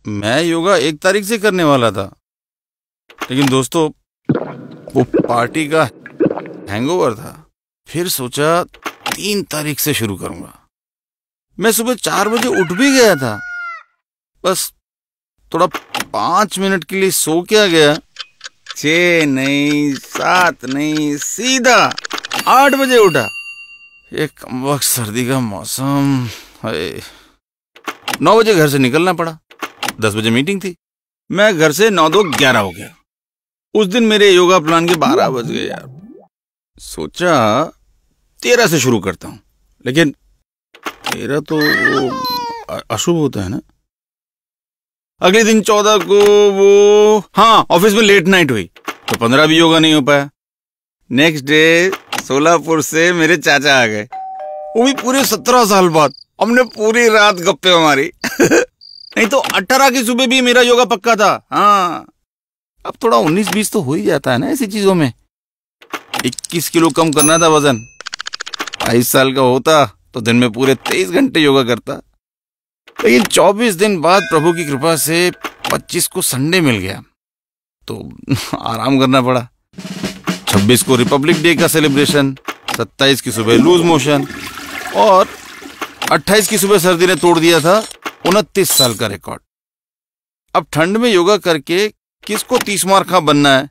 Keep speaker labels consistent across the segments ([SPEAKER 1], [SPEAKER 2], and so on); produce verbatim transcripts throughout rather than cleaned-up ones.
[SPEAKER 1] मैं योगा एक तारीख से करने वाला था, लेकिन दोस्तों वो पार्टी का हैंगओवर था। फिर सोचा तीन तारीख से शुरू करूंगा। मैं सुबह चार बजे उठ भी गया था, बस थोड़ा पांच मिनट के लिए सो क्या गया। छह नहीं, सात नहीं, सीधा आठ बजे उठा। एक कमबख्त सर्दी का मौसम है। नौ बजे घर से निकलना पड़ा। दस बजे मीटिंग थी। मैं घर से नौ दो ग्यारह हो गया। उस दिन मेरे योगा प्लान के बारह बज गए यार। सोचा तेरह से शुरू करता हूं, लेकिन तेरह तो अशुभ होता है ना। अगले दिन चौदह को वो हाँ ऑफिस में लेट नाइट हुई, तो पंद्रह भी योगा नहीं हो पाया। नेक्स्ट डे सोलापुर से मेरे चाचा आ गए, वो भी पूरे सत्रह साल बाद। हमने पूरी रात गप्पे मारी। नहीं तो अठारह की सुबह भी मेरा योगा पक्का था। हाँ, अब थोड़ा उन्नीस बीस तो हो ही जाता है ना ऐसी चीजों में। इक्कीस किलो कम करना था वजन। बाईस साल का होता तो दिन में पूरे तेईस घंटे योगा करता। लेकिन चौबीस दिन बाद प्रभु की कृपा से पच्चीस को संडे मिल गया, तो आराम करना पड़ा। छब्बीस को रिपब्लिक डे का सेलिब्रेशन, सत्ताईस की सुबह लूज मोशन, और अट्ठाईस की सुबह सर्दी ने तोड़ दिया था उनतीस साल का रिकॉर्ड। अब ठंड में योगा करके किसको तीस मार्खा बनना है।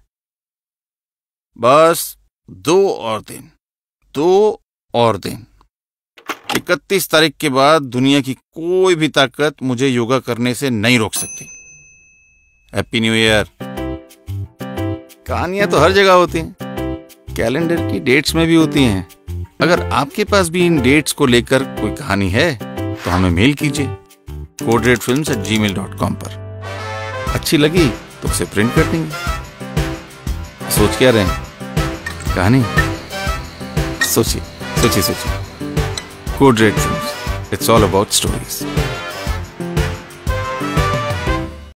[SPEAKER 1] बस दो और दिन, दो और दिन। इकतीस तारीख के बाद दुनिया की कोई भी ताकत मुझे योगा करने से नहीं रोक सकती। Happy new year. कहानियां तो हर जगह होती हैं, कैलेंडर की डेट्स में भी होती हैं। अगर आपके पास भी इन डेट्स को लेकर कोई कहानी है तो हमें मेल कीजिए code red films at Gmail dot com पर। अच्छी लगी तो उसे प्रिंट कर देंगे। सोच क्या रहे हैं? कहानी सोचिए सोचिए सोचिए। Code red films, it's all about stories.